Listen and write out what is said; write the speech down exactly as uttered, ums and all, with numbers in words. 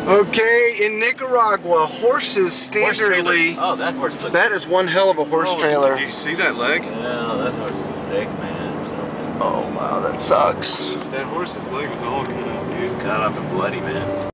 Okay, in Nicaragua, horses standardly. Horse oh, that horse looks That is one hell of a horse Oh, trailer. Did you see that leg? Yeah, that horse is sick, man. Or something. Oh wow, that sucks. That horse's leg was all cut up, dude. Cut up and bloody, man.